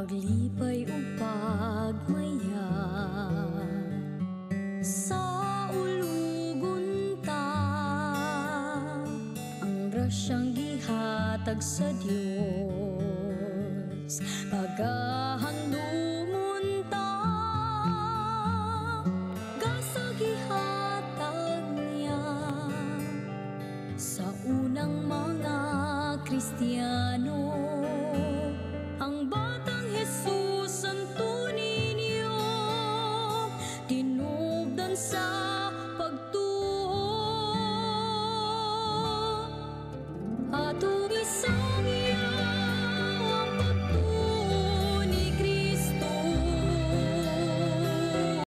paglipay o pagmaya sa ulugon ta, ang grasyang gihatag sa Dios pagahandumon ta, gasa gihatag niya sa unang mga Kristiyano. Ang batang Jesus ang tunay niyo, tinubdan sa